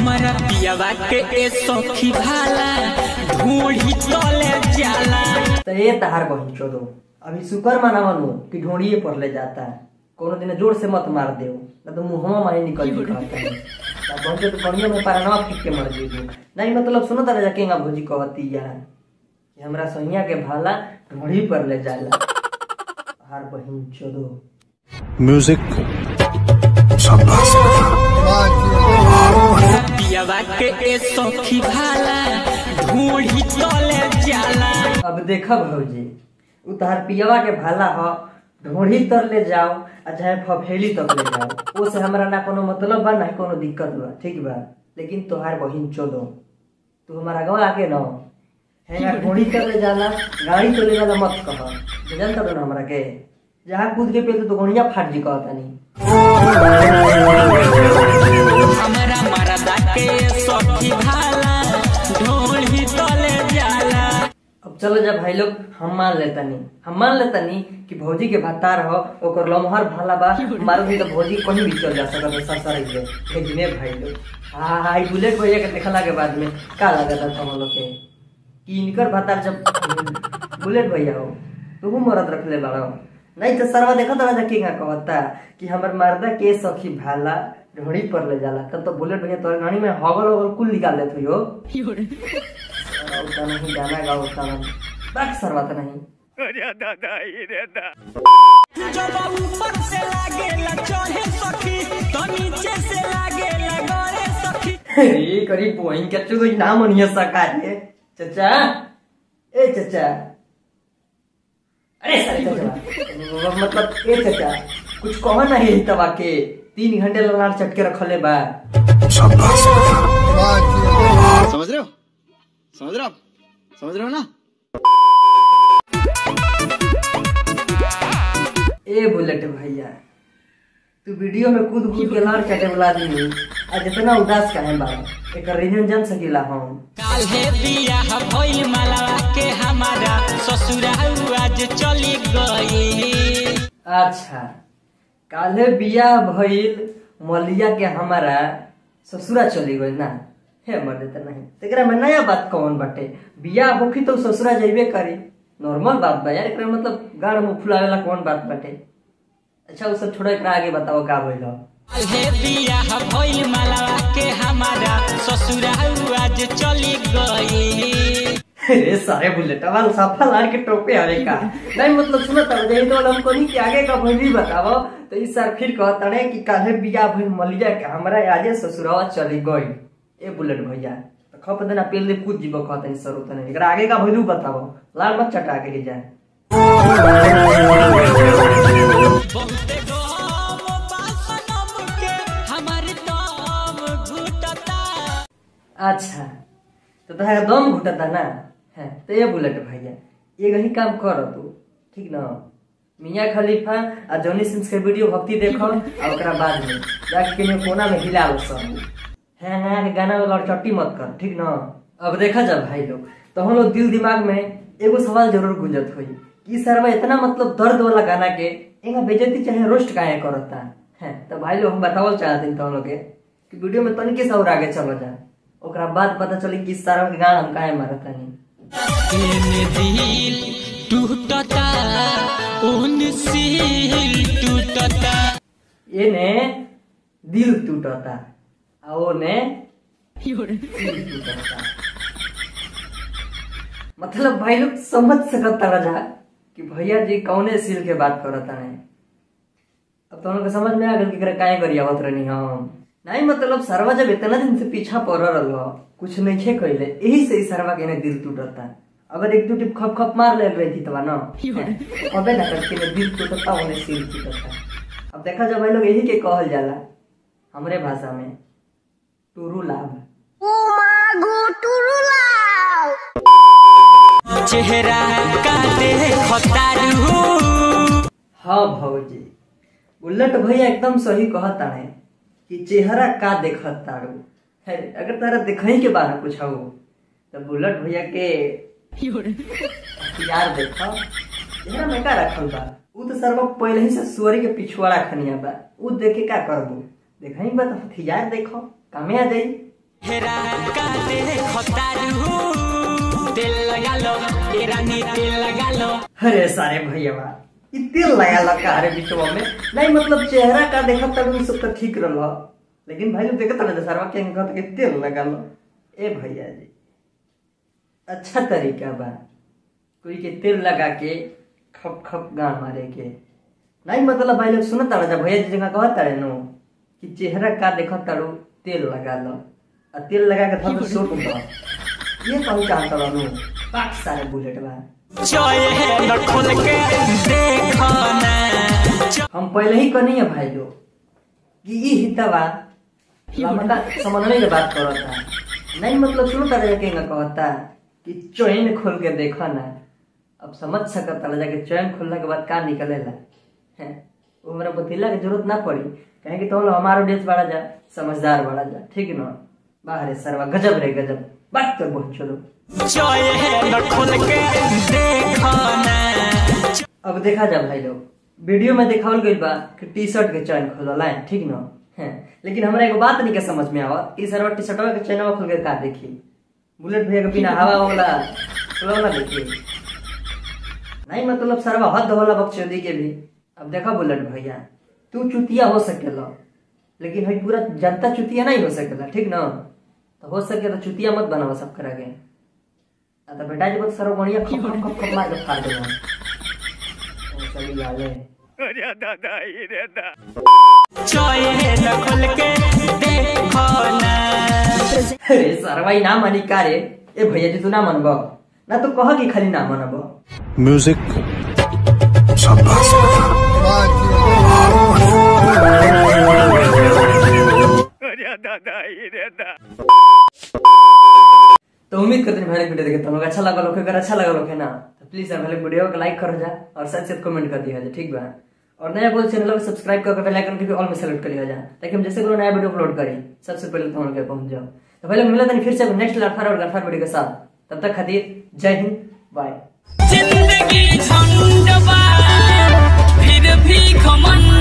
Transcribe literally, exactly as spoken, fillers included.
हमारा पियावा के ए सखी भाला ढूंढी तले जाला। तो ये तहार बहन चोदो अभी शुक्र मनावनु कि ढूंढिए पर ले जाता है। कोनो दिन जोर से मत मार दे ना तो मुंहवा माही निकल कहता है बहन तो कनिया में पारनवा फेंक के मर जीबू। नहीं मतलब सुनो तारा जाकेगा भौजी कहती यार कि हमरा सैया के भाला ढूंढी पर ले जाला। हर बहन चोदो म्यूजिक पियावा के ए सखी भाला ढूंढी तले जाला। अब देखा भौजी उ तहार पियावा के भाला ह ढूंढी तर ले जाओ आ चाहे फफेली तक ले जाओ ओसे हमरा ना कोनो मतलब बा ना कोनो दिक्कत बा ठीक बा। लेकिन तोहार बहिन चोदो तू हमारा गवा आके न है ढूंढी कर ले जाला गाड़ी तो ले जाला मत कह जानता ना हमरा के जहाँ कूद के पे तो गोनिया फाट जी कहता नहीं। हमरा मरदा के सखी भाला ढूंढी तले जाला। अब चलो जब भाई लोग हम मान लेता नहीं हम मान लेता नहीं कि भौजी के भत्तार हो ओकर लम्हर भाला बा मारो भी तो भौजी कहीं भी चल जा सकता है ससुराल के भेजने भाई लोग। हाँ हाँ बुलेट भैया के देखला के बाद में का लगा था हम लोग के कि इनकर भत्तार जब बुलेट भैया हो तू मरद रख ले बड़ा नहीं तो सरवा देखा था जाके कहता कि हमार मर्दा के सखी भाला ढोड़ी पर ले जाला तब तो बुलेट भैया तोर गाड़ी में हगल हगल कुल निकाल देते हो। उतना नहीं गाना गाओ उतना बात सरवा तो नहीं। अरे दादा रे दादा जब ऊपर से लागे ला चढ़े सखी तो नीचे से लागे ला गरे सखी। ए करी पोइन के चुगो नाम नहीं सका रे चाचा ए चाचा अरे चाचा मतलब ए चाचा कुछ कहो नहीं तवा के तीन घंटे लाल चटके रखले बा। समझ रहे हो समझ रहे हो समझ रहे हो ना। ए बुलेट भैया तू वीडियो में कूद कूद के लाल चटे वाला आदमी आज इतना उदास काहे बा एक रीजन जान सकीला हम। काल्हे बियाह भइल मालावा के हमारा ससुराल आज चली गई। अच्छा काल्हे बियाह भइल मलिया के हमारा ससुरा चली गई ना हे मर्दे त नहीं तेकरा में नया बात कौन बाटे बियाह होखी तो ससुरा जाइबे करी नॉर्मल बात बा यार एकरा मतलब गाड़ मुंह फुलावेला कौन बात बाटे। अच्छा वो सब छोड़ो एकरा आगे बताओ का भइल। काल्हे बियाह भइल मालावा के हमारा ससुराल आज चली गई। अरे सारे बुलेट वाल सफा लाड़ के टोपे आवे का नहीं मतलब सुनो तब जही तो हम कोनी कि आगे का भइली बताओ तो इस साल फिर कहता ने कि काल्हे बियाह भइल मलिया के हमरा आजे ससुराल चली गई। ए बुलेट भैया तो खप देना पेल दे कूद जीबो कहता नहीं सर उतने एकरा आगे का भइलू बताओ लाल मत चटा के ही जाए। बहुते गम बासनम के हमर दम घुटता। अच्छा तो तोहरा दम घुटता ना है तो ये बुलेट भैया ये ही काम कर तू ठीक ना मियाँ खलीफा आ जॉनी सिंस के वीडियो भक्ति देखो और ओकरा बाद में जाके के कोना में हिला लो सब है नया के गाना वाला चट्टी मत कर ठीक ना। अब देखा जा भाई लोग तो हम लोग दिल दिमाग में एगो सवाल जरूर गुंजत हुई कि सरवा इतना मतलब दर्द वाला गाना के एंगा बेइज्जती चाहे रोस्ट काहे करता है। तो भाई लोग हम बतावल चाहते हैं तो हम लोग के कि वीडियो में तनिके से और आगे चलो जा ओकरा बाद पता चली कि सरवा के गाना हम काहे मारता नहीं। एने दिल टूटता ओन सिल टूटता एने दिल टूटता आ ओने सिल टूटता। मतलब भाई लोग समझ सकता रहा कि भैया जी कौने सिल के बात करता है। अब तो हम लोग समझ में आ गया कि काहे गरियावत रहनी हम नहीं मतलब सरवा जब इतना दिन से पीछा पड़ रहा कुछ नहीं छे कहले यही से सरवा के दिल टूटता। अगर एक दो टिप खप खप मार ले रही थी तब ना अबे ना करके दिल टूटता उन्हें सिर टूटता। अब देखा जब भाई लोग यही के कहल जाला हमरे भाषा में टूरू लाभ चेहरा का देखतारू। हाँ भौजी बुलेट भैया एकदम सही कहता है कि चेहरा का देखत तारू है अगर तारा देखही के बारे में पूछाओ तो बुलेट भैया के यार देखो चेहरा में का रखल बा उ तो सर्व पहले ही से सुअरी के पिछवाड़ा खनिया बा उ देखे का करबो देखही बा तो हथियार देखो कामे आ जाई हेरा का देखो तारू तेल लगा लो ये रानी तेल लगा लो। अरे सारे भैया ये तेल लगा लो का अरे बिटवा में नहीं मतलब चेहरा का देखो तब सब तो ठीक रहो लेकिन भाई लोग देखो तो सरवा के कहते कि तेल लगा लो। ए भैया जी अच्छा तरीका बा कोई के तेल लगा के खप खप गान मारे के नहीं मतलब भाई लोग सुनता रहा भैया जी जगह कहता रहे नो कि चेहरा का देखो तारू तेल लगा लो और तेल लगा के थोड़ा सूट उठा ये कहूँ चाहता रहो पाँच सारे बुलेट बा खोल के देखो ना। हम पहले ही करनी है भाई लोग कि ये हितवा लमका समझने की बात करता नहीं मतलब सुनो तरह के कहता कि चैन खोल के देखो ना अब समझ सकता है जाके चैन खोलने के बाद का निकलेला है वो मेरा बतीला की जरूरत ना पड़ी कहें कि तो हमारा देश बढ़ा जा समझदार बढ़ा जा ठीक ना बाहर सरवा गजब रे गजब बात कर बहुत छोड़ो खोल के देखो ना। अब देखा जा भाई लोग वीडियो में दिखावल गई बा कि टी शर्ट के चैन खोलला है ठीक ना है लेकिन हमरा एगो बात नहीं के समझ में आवा कि सरवा टी शर्टवा के चैनवा खोल के का देखी बुलेट भैया के बिना हवा वाला खोलवा देखी नहीं मतलब सरवा हद होला बकचोदी के भी। अब देखा बुलेट भैया तू चुतिया हो सकेला लेकिन भाई पूरा जनता चुतिया नहीं हो सकेला ठीक ना तो हो सके तो चुतिया मत बनाओ सब करा के तो बेटा जी बहुत सरो बढ़िया खप खप खप खप मार के फाड़ देना चली जाले अरे दादा ये दादा चोए न खोल के देखो ना। अरे सरवाई ना मानी का रे ए भैया जी तू ना मनबो ना तो कह कि खाली ना मनबो म्यूजिक शाबाश अरे दादा ये दादा। तो उम्मीद करते हैं भाई वीडियो देखे तुम लोग अच्छा लगा लोग अगर अच्छा लगा लोग है ना तो प्लीज भाई वीडियो को लाइक कर जा और साथ साथ कमेंट कर दिया जाए ठीक बा और नया बोल चैनल को सब्सक्राइब करके बेल आइकन के ऑल में सेलेक्ट कर लिया जाए ताकि हम जैसे कोई नया वीडियो अपलोड करें सबसे पहले तुम लोग पहुंच जाओ। तो भाई लोग मिला था फिर से नेक्स्ट लाफार और गरफार वीडियो के साथ तब तक खातिर जय हिंद बाय। जिंदगी झंड बा फिर भी घमंड